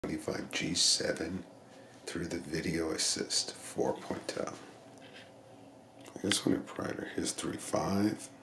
G7 through the Video Assist 4.0. Here's one brighter. Here's 3.5.